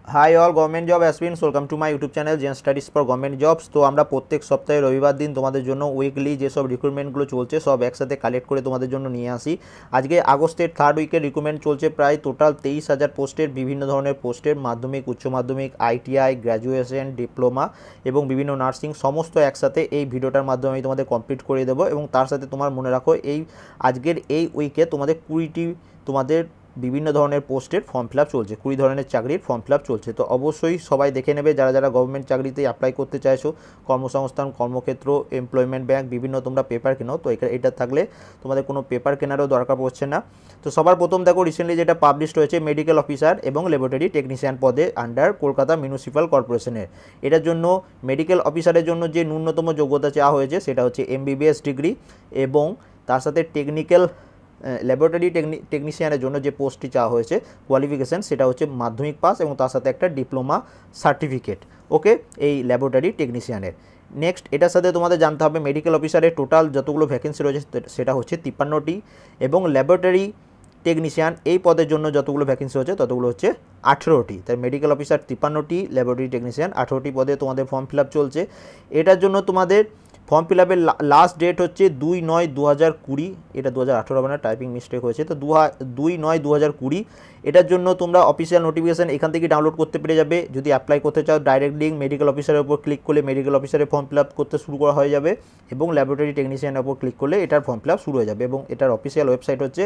High all government job aspirants, welcome to my YouTube channel Zen studies for government jobs. তো আমরা প্রত্যেক সপ্তাহে রবিবার দিন তোমাদের জন্য উইকলি যেসব রিক্রুটমেন্টগুলো চলছে সব একসাথে কালেক্ট করে তোমাদের জন্য নিয়ে আসি। আজকে আগস্টের থার্ড উইকের রিক্রুটমেন্ট চলছে, প্রায় টোটাল 23,000 পোস্টের, বিভিন্ন ধরনের পোস্টের, মাধ্যমিক, উচ্চ মাধ্যমিক, আইটিআই, গ্র্যাজুয়েশন, ডিপ্লোমা এবং বিভিন্ন নার্সিং, সমস্ত একসাথে এই ভিডিওটার মাধ্যমে আমি তোমাদের কমপ্লিট করে দেবো। এবং তার সাথে তোমার মনে রাখো আজকের এই উইকে তোমাদের 20টি তোমাদের বিভিন্ন ধরনের পোস্টের ফর্ম ফিল আপ চলছে, 20 ধরনের চাকরির ফর্ম ফিল আপ চলছে। তো অবশ্যই সবাই দেখে নেবে, যারা যারা গভর্নমেন্ট চাকরিতে অ্যাপ্লাই করতে চাইছো, কর্মসংস্থান, কর্মক্ষেত্র, এমপ্লয়মেন্ট ব্যাংক, বিভিন্ন তোমরা পেপার কেনো, তো এটা থাকলে তোমাদের কোনো পেপার কেনারও দরকার পড়ছে না। তো সবার প্রথম দেখো, রিসেন্টলি যেটা পাবলিশড হয়েছে মেডিকেল অফিসার এবং ল্যাবরেটরি টেকনিশিয়ান পদে আন্ডার কলকাতা মিউনিসিপ্যাল কর্পোরেশনের। এটার জন্য মেডিকেল অফিসারের জন্য যে ন্যূনতম যোগ্যতা চাওয়া হয়েছে সেটা হচ্ছে MBBS ডিগ্রি, এবং তার সাথে টেকনিক্যাল ল্যাবরেটরি টেকনিশিয়ানের জন্য যে পোস্টটি চাওয়া হয়েছে কোয়ালিফিকেশান সেটা হচ্ছে মাধ্যমিক পাস এবং তার সাথে একটা ডিপ্লোমা সার্টিফিকেট। ওকে, এই ল্যাবরেটরি টেকনিশিয়ানের। নেক্সট, এটার সাথে তোমাদের জানতে হবে মেডিকেল অফিসারের টোটাল যতগুলো ভ্যাকেন্সি রয়েছে সেটা হচ্ছে 53টি, এবং ল্যাবরেটরি টেকনিশিয়ান এই পদের জন্য যতগুলো ভ্যাকেন্সি হচ্ছে ততগুলো হচ্ছে 18টি। তাই মেডিকেল অফিসার 53টি, ল্যাবরেটরি টেকনিশিয়ান 18টি পদে তোমাদের ফর্ম ফিল আপ চলছে। এটার জন্য তোমাদের ফর্ম ফিল আপের লাস্ট ডেট হচ্ছে 2/9/2020, এটা 2018 হবে না, টাইপিং মিস্টেক হয়েছে, তো 2/9/2020। এটার জন্য তোমরা অফিসিয়াল নোটিফিকেশান এখান থেকে ডাউনলোড করতে পেরে যাবে। যদি অ্যাপ্লাই করতে চাও ডাইরেক্ট লিঙ্ক মেডিকেল অফিসারের উপর ক্লিক করলে মেডিকেল অফিসারের ফর্ম ফিল আপ করতে শুরু করা হয়ে যাবে, এবং ল্যাবরেটরি টেকনিশিয়ানের উপর ক্লিক করলে এটার ফর্ম ফিল আপ শুরু হয়ে যাবে। এবং এটার অফিসিয়াল ওয়েবসাইট হচ্ছে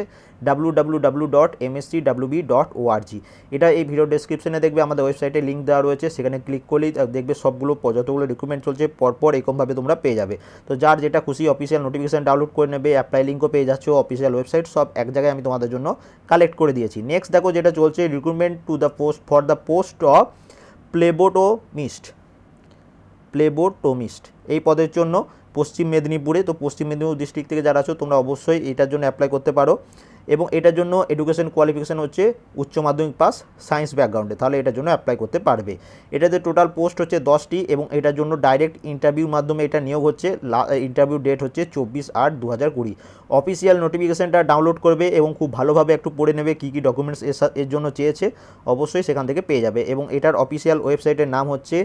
www.mscwb.org। এটা এই ভিডিও ডেসক্রিপশনে দেখবে আমাদের ওয়েবসাইটে লিঙ্ক দেওয়া রয়েছে, সেখানে ক্লিক করলেই দেখবে সবগুলো যতগুলো রিক্রুটমেন্ট চলছে পরপর এরকমভাবে তোমরা পেয়ে যাবে। তো যার যেটা খুশি অফিসিয়াল নোটিফিকেশান ডাউনলোড করে নেবে, অ্যাপ্লাই লিঙ্কও পেয়ে যাচ্ছ, অফিসিয়াল ওয়েবসাইট সব এক জায়গায় আমি তোমাদের জন্য কালেক্ট করে দিয়েছি। নেক্সট দেখো, যেটা চলছে recruitment to the post for the post of phlebotomist এই পদের জন্য পশ্চিম মেদিনীপুরে। তো পশ্চিম মেদিনীপুর ডিস্ট্রিক্ট থেকে যারা আছো তোমরা অবশ্যই এটার জন্য অ্যাপ্লাই করতে পারো, এবং এটার জন্য এডুকেশন কোয়ালিফিকেশান হচ্ছে উচ্চ মাধ্যমিক পাস সায়েন্স ব্যাকগ্রাউন্ডে, তাহলে এটার জন্য অ্যাপ্লাই করতে পারবে। এটাতে টোটাল পোস্ট হচ্ছে 10টি, এবং এটার জন্য ডাইরেক্ট ইন্টারভিউর মাধ্যমে এটা নিয়োগ হচ্ছে। ইন্টারভিউ ডেট হচ্ছে 24/8/2020। অফিসিয়াল নোটিফিকেশানটা ডাউনলোড করবে এবং খুব ভালোভাবে একটু পড়ে নেবে কী কী ডকুমেন্টস এর জন্য চেয়েছে, অবশ্যই সেখান থেকে পেয়ে যাবে। এবং এটার অফিসিয়াল ওয়েবসাইটের নাম হচ্ছে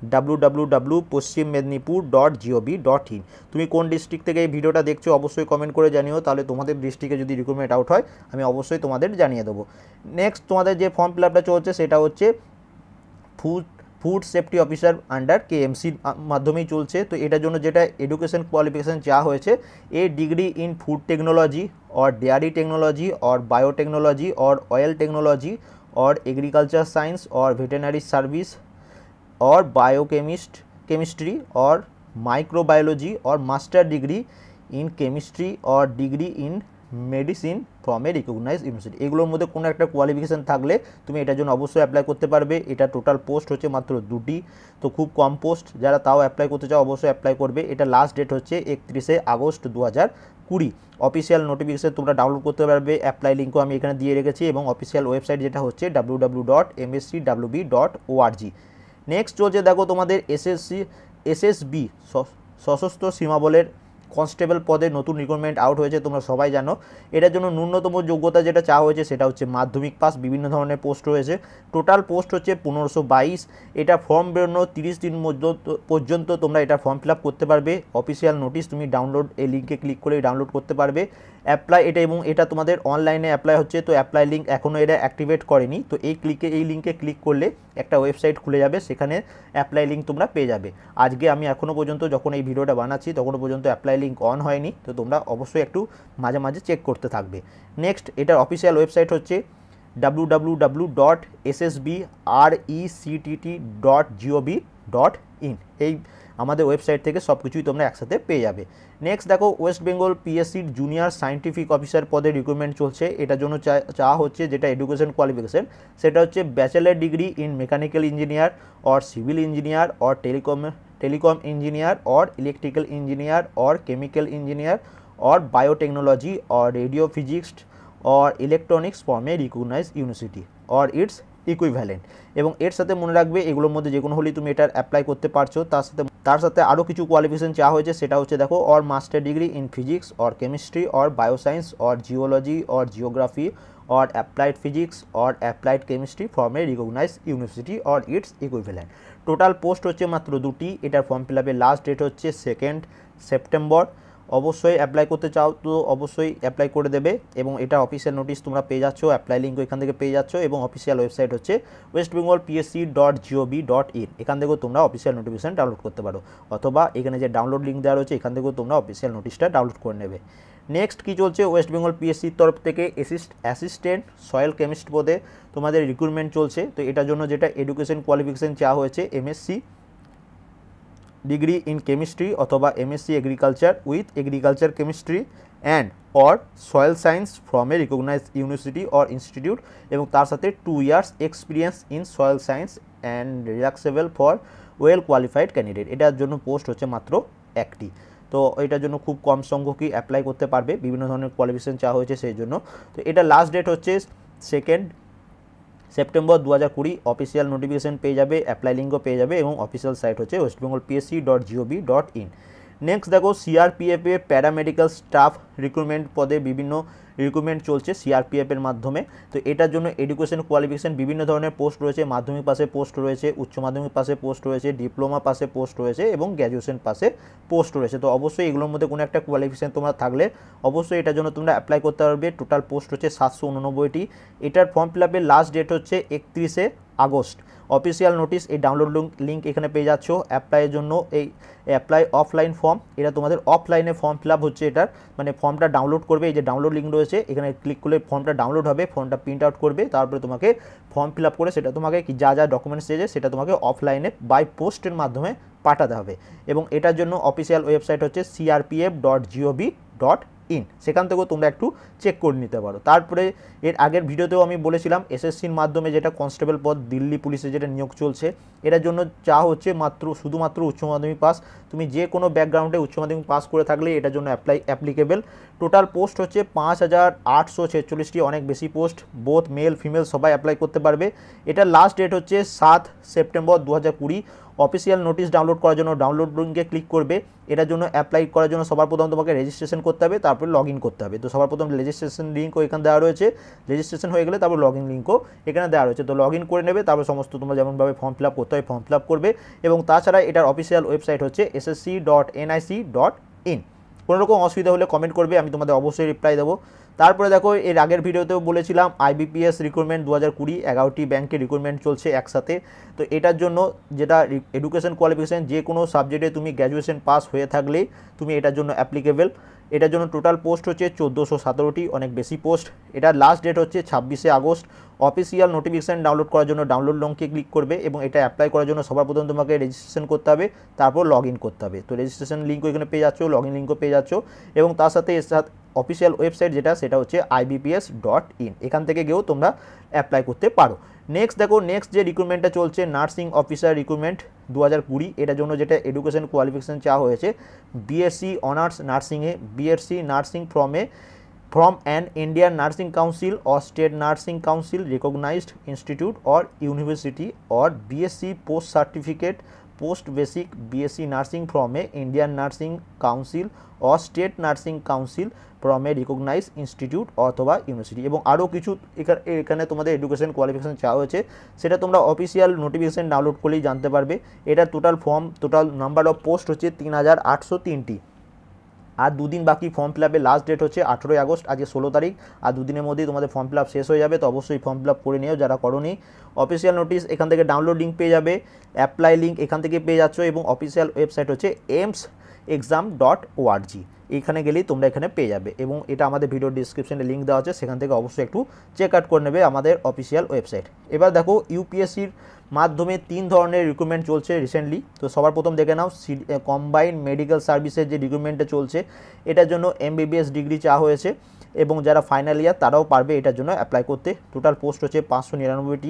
www.poschimmednipur.gov.in। তুমি কোন ডিস্ট্রিক্ট থেকে এই ভিডিওটা দেখছো অবশ্যই কমেন্ট করে জানিও, তাহলে তোমাদের ডিস্ট্রিক্টে যদি রিক্রুটমেন্ট আউট হয় আমি অবশ্যই তোমাদের জানিয়ে দেবো। নেক্সট তোমাদের যে ফর্ম ফিল আপটা চলছে সেটা হচ্ছে food safety officer under KMC মাধ্যমেই চলছে। তো এটার জন্য যেটা এডুকেশন কোয়ালিফিকেশান চাওয়া হয়েছে, a degree in food technology और डेयरी टेक्नोलॉजी और बायोटेक्नोलॉजी और ऑयल टेक्नोलॉजी और एग्रीकल्चर साइंस और वेटेनरी सर्विस और केमिस्ट्री और माइक्रोबायोलॉजी और मास्टर डिग्री इन केमिस्ट्री और degree in medicine from a recognize university. এগুলোর মধ্যে কোনো একটা কোয়ালিফিকেশান থাকলে তুমি এটার জন্য অবশ্যই অ্যাপ্লাই করতে পারবে। এটা টোটাল পোস্ট হচ্ছে মাত্র 2টি, তো খুব কম পোস্ট, যারা তাও অ্যাপ্লাই করতে চাও অবশ্যই অ্যাপ্লাই করবে। এটা লাস্ট ডেট হচ্ছে 31 আগস্ট 2020। অফিসিয়াল নোটিফিকেশান তোমরা ডাউনলোড করতে পারবে, অ্যাপ্লাই লিঙ্কও আমি এখানে দিয়ে রেখেছি, এবং অফিসিয়াল ওয়েবসাইট যেটা হচ্ছে www.mscwb.org। নেক্সট চলছে দেখো তোমাদের SSB সশস্ত্র সীমাবলের কনস্টেবল পদে নতুন রিক্রুটমেন্ট আউট হয়েছে, তোমরা সবাই জানো। এটার জন্য ন্যূনতম যোগ্যতা যেটা চাওয়া হয়েছে সেটা হচ্ছে মাধ্যমিক পাস, বিভিন্ন ধরনের পোস্ট রয়েছে। টোটাল পোস্ট হচ্ছে 1522। এটা ফর্ম বেরোনো 30 দিন পর্যন্ত তোমরা এটা ফর্ম ফিল আপ করতে পারবে। অফিসিয়াল নোটিশ তুমি ডাউনলোড এই লিঙ্কে ক্লিক করে ডাউনলোড করতে পারবে। অ্যাপ্লাই এটা, এবং এটা তোমাদের অনলাইনে অ্যাপ্লাই হচ্ছে, তো অ্যাপ্লাই লিঙ্ক এখনও এটা অ্যাক্টিভেট করেনি, তো এই লিঙ্কে ক্লিক করলে একটা ওয়েবসাইট খুলে যাবে, সেখানে অ্যাপ্লাই লিঙ্ক তোমরা পেয়ে যাবে। আজকে আমি এখনও পর্যন্ত যখন এই ভিডিওটা বানাচ্ছি তখনও পর্যন্ত অ্যাপ্লাই লিঙ্ক অন হয়নি, তো তোমরা অবশ্যই একটু মাঝে মাঝে চেক করতে থাকবে। নেক্সট, এটার অফিসিয়াল ওয়েবসাইট হচ্ছে www.ssbrectt.gov.in। এই আমাদের ওয়েবসাইট থেকে সব কিছুই তোমরা একসাথে পেয়ে যাবে। নেক্সট দেখো, ওয়েস্ট বেঙ্গল PSCর জুনিয়র সায়েন্টিফিক অফিসার পদে রিক্রুটমেন্ট চলছে। এটার জন্য চাওয়া হচ্ছে যেটা এডুকেশন কোয়ালিফিকেশান সেটা হচ্ছে bachelor degree in mechanical engineer और सिविल इंजीनियर और टेलीकॉम इंजीनियर और इलेक्ट्रिकल इंजीनियर और केमिकल इंजीनियर और बायोटेक्नोलॉजी और रेडियो फिजिक्स और electronics from a recognize university और इट्स ইকুইভ্যালেন্ট। এবং এর সাথে মনে রাখবে এগুলোর মধ্যে যে কোনো হলেই তুমি এটার অ্যাপ্লাই করতে পারছো। তার সাথে আরও কিছু কোয়ালিফিকেশান চাওয়া হয়েছে, সেটা হচ্ছে দেখো और मास्टर डिग्री इन फिजिक्स और केमिस्ट्री और बायोसाइंस और जियोलॉजी और geography or applied physics or applied chemistry from a recognized university or its equivalent. Total post হচ্ছে মাত্র দুটি। এটার ফর্ম ফিল আপের লাস্ট ডেট হচ্ছে 2 সেপ্টেম্বর। অবশ্যই অ্যাপ্লাই করতে চাও তো অবশ্যই অ্যাপ্লাই করে দেবে এবং এটা অফিসিয়াল নোটিশ তোমরা পেয়ে যাচ্ছ, অ্যাপ্লাই লিঙ্ক এখান থেকে পেয়ে যাচ্ছ এবং অফিসিয়াল ওয়েবসাইট হচ্ছে westbengalpsc.gov.in। এখান থেকেও তোমরা অফিসিয়াল নোটিফিকেশন ডাউনলোড করতে পারো, অথবা এখানে যে ডাউনলোড লিঙ্ক দেওয়া রয়েছে এখান থেকেও তোমরা অফিসিয়াল নোটিশটা ডাউনলোড করে নেবে। নেক্সট কী চলছে, ওয়েস্ট বেঙ্গল পিএসসির তরফ থেকে অ্যাসিস্ট্যান্ট সয়েল কেমিস্ট পদে তোমাদের রিক্রুটমেন্ট চলছে। তো এটার জন্য যেটা এডুকেশন কোয়ালিফিকেশান চাওয়া হয়েছে এমএসসি ডিগ্রি ইন কেমিস্ট্রি অথবা MSc agriculture with agriculture chemistry and or soil science from a recognize university or institute এবং তার সাথে 2 years experience in soil science and relaxable for well qualified candidate. এটার জন্য post হচ্ছে মাত্র একটি। তো এটার জন্য খুব কম সংখ্যকই অ্যাপ্লাই করতে পারবে, বিভিন্ন ধরনের কোয়ালিফিকেশান চাওয়া হয়েছে সেই জন্য। তো এটা লাস্ট ডেট হচ্ছে 2 সেপ্টেম্বর 2020। অফিসিয়াল নোটিফিকেশান পেয়ে যাবে, অ্যাপ্লাই লিঙ্কও পেয়ে যাবে এবং অফিসিয়াল সাইট হচ্ছে westbengalpsc.gov.in। নেক্সট দেখো সিআরপিএফে প্যারামেডিক্যাল স্টাফ রিক্রুটমেন্ট পদে বিভিন্ন রিক্রুটমেন্ট চলছে সিআরপিএফের মাধ্যমে। তো এটার জন্য এডুকেশন কোয়ালিফিকেশান বিভিন্ন ধরনের পোস্ট রয়েছে, মাধ্যমিক পাশে পোস্ট রয়েছে, উচ্চ মাধ্যমিক পাশে পোস্ট রয়েছে, ডিপ্লোমা পাশে পোস্ট রয়েছে এবং গ্র্যাজুয়েশন পাশে পোস্ট রয়েছে। তো অবশ্যই এগুলোর মধ্যে কোনো একটা কোয়ালিফিকেশান তোমরা থাকলে অবশ্যই এটার জন্য তোমরা অ্যাপ্লাই করতে পারবে। টোটাল পোস্ট হচ্ছে 789টি। এটার ফর্ম ফিল আপের লাস্ট ডেট হচ্ছে 31 আগস্ট। অফিসিয়াল নোটিশ এই ডাউনলোড লিঙ্ক এখানে পেয়ে যাচ্ছ। অ্যাপ্লাইয়ের জন্য এই অ্যাপ্লাই অফলাইন ফর্ম, এটা তোমাদের অফলাইনে ফর্ম ফিল আপ হচ্ছে। এটার মানে ফর্মটা ডাউনলোড করবে, এই যে ডাউনলোড লিঙ্ক রয়েছে এখানে ক্লিক করলে ফর্মটা ডাউনলোড হবে, ফর্মটা প্রিন্ট আউট করবে, তারপরে তোমাকে ফর্ম ফিল আপ করে সেটা তোমাকে কি যা যা ডকুমেন্টস চেয়েছে সেটা তোমাকে অফলাইনে বাই পোস্টের মাধ্যমে পাঠাতে হবে। এবং এটার জন্য অফিসিয়াল ওয়েবসাইট হচ্ছে crpf.gov.in, সেখান থেকেও তোমরা একটু চেক করে নিতে পারো। তারপরে এর আগের ভিডিওতেও আমি বলেছিলাম এসএসসির মাধ্যমে যেটা কনস্টেবল পদ দিল্লি পুলিশে যেটা নিয়োগ চলছে, এটার জন্য চা হচ্ছে শুধুমাত্র উচ্চ মাধ্যমিক পাস। তুমি যে কোনো ব্যাকগ্রাউন্ডে উচ্চ মাধ্যমিক পাস করে থাকলে এটার জন্য অ্যাপ্লিকেবল। টোটাল পোস্ট হচ্ছে 5846টি, অনেক বেশি পোস্ট, বোথ মেল ফিমেল সবাই অ্যাপ্লাই করতে পারবে। এটার লাস্ট ডেট হচ্ছে 7 সেপ্টেম্বর 2020। অফিসিয়াল নোটিশ ডাউনলোড করার জন্য ডাউনলোড লিঙ্কে ক্লিক করবে। এটার জন্য অ্যাপ্লাই করার জন্য সবার প্রথম তোমাকে রেজিস্ট্রেশন করতে হবে, তারপরে লগ ইন করতে হবে। তো সবার প্রথম রেজিস্ট্রেশন লিঙ্কও এখানে দেওয়া রয়েছে, রেজিস্ট্রেশন হয়ে গেলে তারপর লগ ইন লিঙ্কও এখানে দেওয়া রয়েছে। তো লগ ইন করে নেবে, তারপর সমস্ত তোমরা যেমনভাবে ফর্ম ফিল আপ করতে হয় ফর্ম ফিল আপ করবে। এবং তাছাড়া এটার অফিসিয়াল ওয়েবসাইট হচ্ছে ssc.nic.in। কোনো রকম অসুবিধা হলে কমেন্ট করবে, আমি তোমাদের অবশ্যই রিপ্লাই দেবো। তারপরে দেখো এর আগের ভিডিওতেও বলেছিলাম আইবিপিএস রিক্রুটমেন্ট 2020 11টি ব্যাংকে রিক্রুটমেন্ট চলছে একসাথে। তো এটার জন্য যেটা এডুকেশন কোয়ালিফিকেশান যে কোনো সাবজেক্টে তুমি গ্র্যাজুয়েশন পাস হয়ে থাকলেই তুমি এটার জন্য অ্যাপ্লিকেবল। এটার জন্য টোটাল পোস্ট হচ্ছে 1417টি, অনেক বেশি পোস্ট। এটার লাস্ট ডেট হচ্ছে 26 আগস্ট। অফিসিয়াল নোটিফিকেশান ডাউনলোড করার জন্য ডাউনলোড লিঙ্কে ক্লিক করবে এবং এটা অ্যাপ্লাই করার জন্য সবার প্রথম তোমাকে রেজিস্ট্রেশন করতে হবে, তারপর লগ ইন করতে হবে। তো রেজিস্ট্রেশন লিঙ্কও এখানে পেয়ে যাচ্ছ, লগ ইন লিঙ্কও পেয়ে যাচ্ছ এবং তার সাথে অফিসিয়াল ওয়েবসাইট সেটা হচ্ছে ibps.in, এখান থেকে গিয়েও তোমরা অ্যাপ্লাই করতে পারো। নেক্সট দেখো নেক্সট যে রিক্রুটমেন্টটা চলছে নার্সিং অফিসার রিক্রুটমেন্ট 2020। এটার জন্য যেটা এডুকেশন কোয়ালিফিকেশান চাওয়া হয়েছে বিএসসি অনার্স নার্সিংয়ে, BSc nursing from an Indian Nursing Council or State Nursing Council recognized institute or university, or BSc post certificate post basic BSc nursing from a Indian Nursing Council or State Nursing Council from a recognized institute অথবা university. এবং আরও কিছু এখানে তোমাদের education qualification চাওয়া হয়েছে, সেটা তোমরা অফিসিয়াল নোটিফিকেশান ডাউনলোড করলেই জানতে পারবে। এটা টোটাল নাম্বার অফ পোস্ট হচ্ছে 3803টি। আর দুদিন বাকি ফর্ম ফিল আপের লাস্ট ডেট হচ্ছে 18 আগস্ট, আজকে 16 তারিখ। আর দুদিনের মধ্যেই তোমাদের ফর্ম ফিল আপ শেষ হয়ে যাবে, তো অবশ্যই ফর্ম ফিল আপ করে নিও যারা করোনি। অফিসিয়াল নোটিশ এখান থেকে ডাউনলোড লিঙ্ক পেয়ে যাবে, অ্যাপ্লাই লিঙ্ক এখান থেকে পেয়ে যাচ্ছ এবং অফিসিয়াল ওয়েবসাইট হচ্ছে AIIMSexam.org, এইখানে গেলেই তোমরা এখানে পেয়ে যাবে। এবং এটা আমাদের ভিডিও ডিসক্রিপশনে লিঙ্ক দেওয়া আছে, সেখান থেকে অবশ্যই একটু চেক আউট করে নেবে আমাদের অফিসিয়াল ওয়েবসাইট। এবার দেখো ইউপিএসসির মাধ্যমে 3 ধরনের রিক্রুটমেন্ট চলছে রিসেন্টলি। তো সবার প্রথম দেখে নাও কম্বাইন্ড মেডিকেল সার্ভিসের যে রিক্রুটমেন্টটা চলছে, এটার জন্য MBBS ডিগ্রি চাওয়া হয়েছে এবং যারা ফাইনাল ইয়ার তারাও পারবে এটার জন্য অ্যাপ্লাই করতে। টোটাল পোস্ট হচ্ছে 599টি,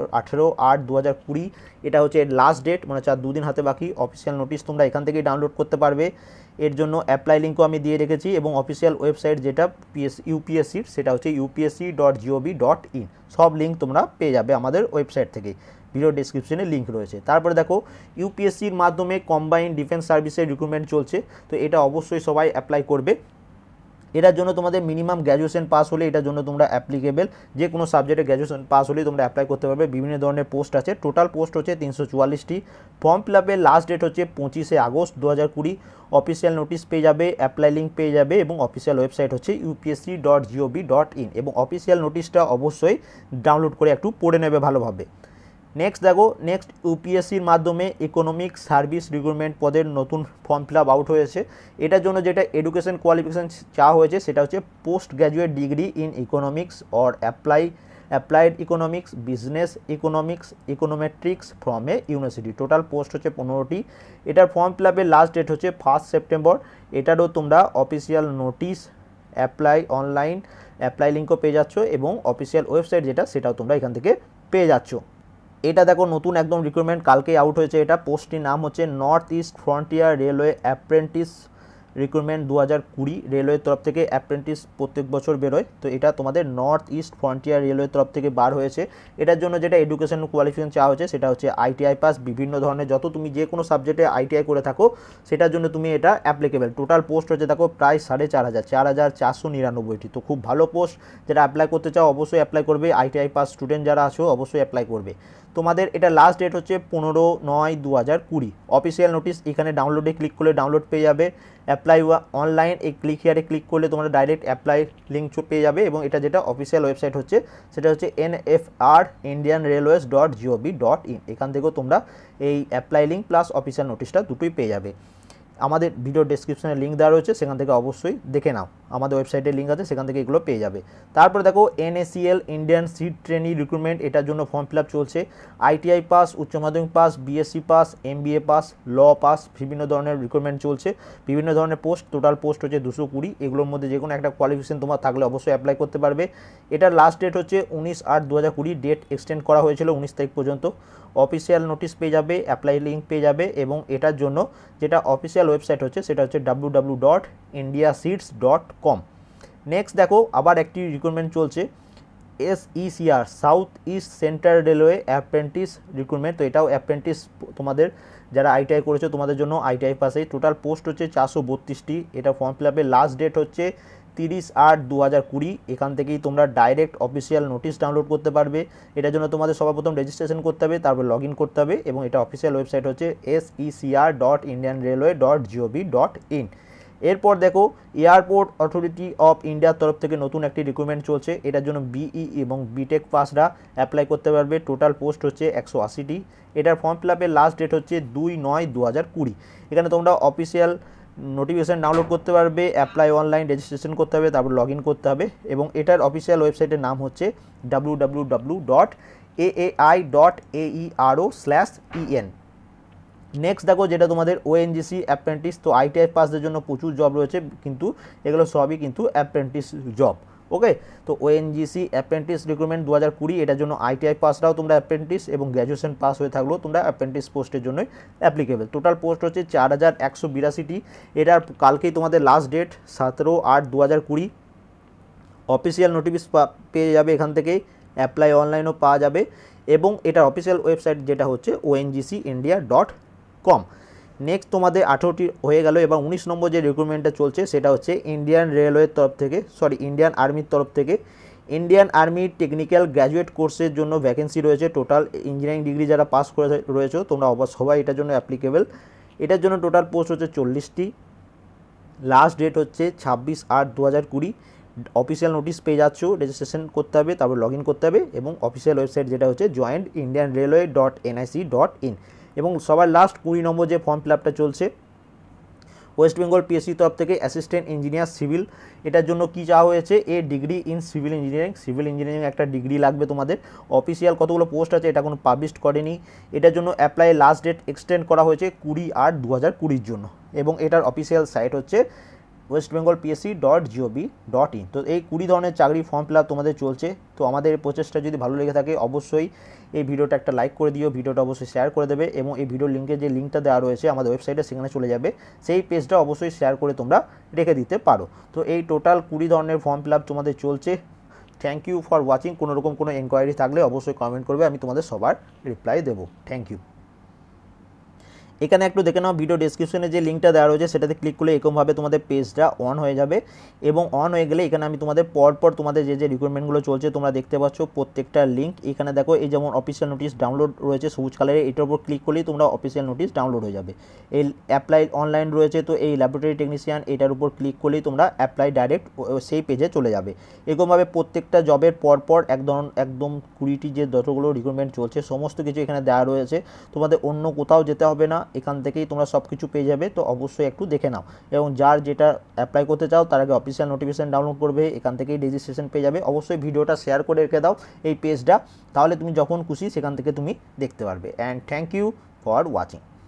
18/8/2020 এটা হচ্ছে লাস্ট ডেট, মানে 2 দিন হাতে বাকি। অফিসিয়াল নোটিশ তোমরা এখান থেকেই ডাউনলোড করতে পারবে। এর জন্য অ্যাপ্লাই লিঙ্কও আমি দিয়ে রেখেছি এবং অফিসিয়াল ওয়েবসাইট যেটা ইউপিএসসির সেটা হচ্ছে upsc.gov.in, সব লিঙ্ক তোমরা পেয়ে যাবে আমাদের ওয়েবসাইট থেকে, ভিডিও ডিসক্রিপশনে লিঙ্ক রয়েছে। তারপরে দেখো ইউপিএসসির মাধ্যমে কম্বাইন্ড ডিফেন্স সার্ভিসের রিক্রুটমেন্ট চলছে, তো এটা অবশ্যই সবাই অ্যাপ্লাই করবে। এটার জন্য তোমাদের মিনিমাম গ্র্যাজুয়েশন পাস হলে এটার জন্য তোমরা অ্যাপ্লিকেবল, যে কোনো সাবজেক্টে গ্র্যাজুয়েশন পাস হলেই তোমরা অ্যাপ্লাই করতে পারবে। বিভিন্ন ধরনের পোস্ট আছে, টোটাল পোস্ট হচ্ছে 344টি। ফর্ম ফিল আপের লাস্ট ডেট হচ্ছে 25শে আগস্ট 2020। অফিসিয়াল নোটিশ পেয়ে যাবে, অ্যাপ্লাই লিঙ্ক পেয়ে যাবে এবং অফিসিয়াল ওয়েবসাইট হচ্ছে upsc.gov.in এবং অফিসিয়াল নোটিশটা অবশ্যই ডাউনলোড করে একটু পড়ে নেবে ভালোভাবে। নেক্সট দেখো, নেক্সট ইউপিএসসির মাধ্যমে ইকোনমিক সার্ভিস রিক্রুটমেন্ট পদের নতুন ফর্ম ফিল আপ আউট হয়েছে। এটার জন্য যেটা এডুকেশন কোয়ালিফিকেশান চাওয়া হয়েছে সেটা হচ্ছে post graduate degree in economics or applied economics, business economics, econometrics from a university. Total post হচ্ছে 15টি। এটার ফর্ম ফিল আপের লাস্ট ডেট হচ্ছে 1 সেপ্টেম্বর। এটারও তোমরা অফিসিয়াল নোটিশ, অনলাইন অ্যাপ্লাই লিঙ্কও পেয়ে যাচ্ছ এবং অফিসিয়াল ওয়েবসাইট যেটা সেটাও তোমরা এখান থেকে পেয়ে যাচ্ছ। এটা দেখো নতুন একদম রিক্রুটমেন্ট কালকেই আউট হয়েছে। এটা পোস্টটির নাম হচ্ছে north east frontier railway apprentice recruitment 2020। রেলওয়ের তরফ থেকে অ্যাপ্রেন্টিস প্রত্যেক বছর বেরোয়, তো এটা তোমাদের নর্থ ইস্ট ফ্রন্টিয়ার রেলওয়ের তরফ থেকে বার হয়েছে। এটার জন্য যেটা এডুকেশন কোয়ালিফিকেশন চাওয়া হচ্ছে সেটা হচ্ছে আইটিআই পাস। বিভিন্ন ধরনের যত তুমি যে কোনো সাবজেক্টে আইটিআই করে থাকো সেটার জন্য তুমি এটা অ্যাপ্লিকেবল। টোটাল পোস্ট হচ্ছে দেখো প্রায় 4,499টি। তো খুব ভালো পোস্ট, যেটা অ্যাপ্লাই করতে চাও অবশ্যই অ্যাপ্লাই করবে। আইটিআই পাস স্টুডেন্ট যারা আছো অবশ্যই অ্যাপ্লাই করবে। তোমাদের এটা লাস্ট ডেট হচ্ছে 15/9/2020। অফিসিয়াল নোটিশ এখানে ডাউনলোডে ক্লিক করলে ডাউনলোড পেয়ে যাবে। অ্যাপ্লাই অনলাইন এই ক্লিক হিয়ারে ক্লিক করলে তোমরা ডাইরেক্ট অ্যাপ্লাই লিঙ্ক পেয়ে যাবে এবং এটা যেটা অফিসিয়াল ওয়েবসাইট হচ্ছে সেটা হচ্ছে nfr.indianrailways.gov.in। এখান থেকেও তোমরা এই অ্যাপ্লাই লিঙ্ক প্লাস অফিসিয়াল নোটিশটা দুটোই পেয়ে যাবে। আমাদের ভিডিও ডেসক্রিপশনে লিঙ্ক দেওয়া রয়েছে, সেখান থেকে অবশ্যই দেখে নাও। আমাদের ওয়েবসাইটের লিঙ্ক আছে, সেখান থেকে এগুলো পেয়ে যাবে। তারপরে দেখো NACL Indian seed trainee recruitment, এটার জন্য ফর্ম ফিল আপ চলছে। আইটিআই পাস, উচ্চ মাধ্যমিক পাস, BSc pass, MBA pass, law pass, বিভিন্ন ধরনের রিক্রুটমেন্ট চলছে। বিভিন্ন ধরনের পোস্ট, টোটাল পোস্ট হচ্ছে 220। এগুলোর মধ্যে যে কোনো একটা কোয়ালিফিকেশন তোমার থাকলে অবশ্যই অ্যাপ্লাই করতে পারবে। এটার লাস্ট ডেট হচ্ছে 19/8/2020। ডেট এক্সটেন্ড করা হয়েছিল 19 তারিখ পর্যন্ত। অফিসিয়াল নোটিশ পেয়ে যাবে, অ্যাপ্লাই লিঙ্ক পেয়ে যাবে এবং এটার জন্য যেটা অফিসিয়াল ওয়েবসাইট হচ্ছে সেটা হচ্ছে www.indiaseeds.com। নেক্সট দেখো আবার একটি রিক্রুটমেন্ট চলছে, SECR south east central railway apprentice recruitment. তো এটাও অ্যাপ্রেন্টিস, তোমাদের যারা আইটিআই করেছো তোমাদের জন্য আইটিআই পাসে। টোটাল পোস্ট হচ্ছে 432টি। এটা ফর্ম ফিল আপের লাস্ট ডেট হচ্ছে 30/8/2020। এখান থেকেই তোমরা ডাইরেক্ট অফিসিয়াল নোটিশ ডাউনলোড করতে পারবে। এটার জন্য তোমাদের সর্বপ্রথম রেজিস্ট্রেশন করতে হবে, তারপর লগ ইন করতে হবে এবং এটা অফিসিয়াল ওয়েবসাইট হচ্ছে secr.indianrailway.gov.in। এরপর দেখো এয়ারপোর্ট অথরিটি অফ ইন্ডিয়ার তরফ থেকে নতুন একটি রিক্রুটমেন্ট চলছে। এটার জন্য BE এবং বিটেক পাসরা অ্যাপ্লাই করতে পারবে। টোটাল পোস্ট হচ্ছে 180টি। এটার ফর্ম ফিল আপের লাস্ট ডেট হচ্ছে 2/9/2020। এখানে তোমরা অফিসিয়াল নোটিফিকেশান ডাউনলোড করতে পারবে, অ্যাপ্লাই অনলাইন রেজিস্ট্রেশন করতে হবে, তারপর লগ ইন করতে হবে এবং এটার অফিসিয়াল ওয়েবসাইটের নাম হচ্ছে www.aai.aero/en। নেক্সট দেখো যেটা তোমাদের ONGC অ্যাপ্রেন্টিস। তো আইটিআই পাসদের জন্য প্রচুর জব রয়েছে, কিন্তু এগুলো সবই কিন্তু অ্যাপ্রেন্টিস জব। ওকে, তো ONGC অ্যাপ্রেন্টিস রিক্রুটমেন্ট 2020। এটার জন্য আইটিআই পাসটাও তোমরা অ্যাপ্রেন্টিস এবং গ্র্যাজুয়েশন পাস হয়ে থাকলেও তোমরা অ্যাপ্রেন্টিস পোস্টের জন্যই অ্যাপ্লিকেবল। টোটাল পোস্ট হচ্ছে 4182টি। এটার কালকেই তোমাদের লাস্ট ডেট 17/8/2020। অফিসিয়াল নোটিশ পেয়ে যাবে এখান থেকেই, অ্যাপ্লাই অনলাইনও পাওয়া যাবে এবং এটার অফিসিয়াল ওয়েবসাইট যেটা হচ্ছে ONGCindia.com। নেক্সট তোমাদের 18টি হয়ে গেল। এবার 19 নম্বর যে রিক্রুটমেন্টটা চলছে সেটা হচ্ছে ইন্ডিয়ান রেলওয়ের তরফ থেকে, ইন্ডিয়ান আর্মির তরফ থেকে। ইন্ডিয়ান আর্মি টেকনিক্যাল গ্র্যাজুয়েট কোর্সের জন্য ভ্যাকেন্সি রয়েছে। টোটাল ইঞ্জিনিয়ারিং ডিগ্রি যারা পাস করে রয়েছে তোমরা সবাই এটার জন্য অ্যাপ্লিকেবল। এটার জন্য টোটাল পোস্ট হচ্ছে 40টি। লাস্ট ডেট হচ্ছে 26/8/2020। অফিসিয়াল নোটিশ পেয়ে যাচ্ছ, রেজিস্ট্রেশন করতে হবে, তারপর লগ ইন করতে হবে এবং অফিসিয়াল ওয়েবসাইট যেটা হচ্ছে jointindianrailway.nic.in। এবং সবার লাস্ট 20 নম্বর যে ফর্ম ফিল আপটা চলছে ওয়েস্ট বেঙ্গল PSC তরফ থেকে অ্যাসিস্ট্যান্ট ইঞ্জিনিয়ার সিভিল। এটার জন্য কী চাওয়া হয়েছে, degree in civil engineering. Civil engineering একটা ডিগ্রি লাগবে তোমাদের। অফিসিয়াল কতগুলো পোস্ট আছে এটা কোনো পাবলিশ করেনি। এটার জন্য অ্যাপ্লাই লাস্ট ডেট এক্সটেন্ড করা হয়েছে 20/8/2020 জন্য এবং এটার অফিসিয়াল সাইট হচ্ছে westbengalpsc.gov.in। তো এই 20 ধরনের চাকরি ফর্ম ফিল আপ তোমাদের চলছে। তো আমাদের এই প্রচেষ্টা যদি ভালো লেগে থাকে অবশ্যই এই ভিডিওটা একটা লাইক করে দিও, ভিডিওটা অবশ্যই শেয়ার করে দেবে এবং এই ভিডিওর লিঙ্কে যে লিঙ্কটা দেওয়া রয়েছে আমাদের ওয়েবসাইটে সেখানে চলে যাবে, সেই পেজটা অবশ্যই শেয়ার করে তোমরা রেখে দিতে পারো। তো এই টোটাল 20 ধরনের ফর্ম ফিল আপ তোমাদের চলছে। Thank you for watching. কোনো রকম কোনো এনকোয়ারি থাকলে অবশ্যই কমেন্ট করবে, আমি তোমাদের সবার রিপ্লাই দেবো। Thank you. এখানে একটু দেখে নাও, ভিডিও ডেসক্রিপশনে যে লিঙ্কটা দেওয়া রয়েছে সেটাতে ক্লিক করলে এরকমভাবে তোমাদের পেজটা অন হয়ে যাবে। এবং অন হয়ে গেলে এখানে আমি তোমাদের পরপর তোমাদের যে রিক্রুটমেন্টগুলো চলছে তোমরা দেখতে পাচ্ছ প্রত্যেকটা লিঙ্ক। এখানে দেখো এই যেমন অফিসিয়াল নোটিশ ডাউনলোড রয়েছে সবুজ কালারে, এটার উপর ক্লিক করলেই তোমরা অফিসিয়াল নোটিশ ডাউনলোড হয়ে যাবে। এই অ্যাপ্লাই অনলাইন রয়েছে, তো এই ল্যাবরেটরি টেকনিশিয়ান এটার উপর ক্লিক করলেই তোমরা অ্যাপ্লাই ডাইরেক্ট সেই পেজে চলে যাবে। এরকমভাবে প্রত্যেকটা জবের পরপর একদম 20টি যে যতগুলো রিক্রুটমেন্ট চলছে সমস্ত কিছু এখানে দেওয়া রয়েছে। তোমাদের অন্য কোথাও যেতে হবে না, এখান থেকেই তোমরা সব কিছু পেয়ে যাবে। তো অবশ্যই একটু দেখে নাও, এবং যার যেটা অ্যাপ্লাই করতে চাও তার আগে অফিসিয়াল নোটিফিকেশন ডাউনলোড করবে, এখান থেকেই রেজিস্ট্রেশন পেয়ে যাবে। অবশ্যই ভিডিওটা শেয়ার করে রেখে দাও এই পেজটা, তাহলে তুমি যখন খুশি সেখান থেকে তুমি দেখতে পারবে। And thank you for watching.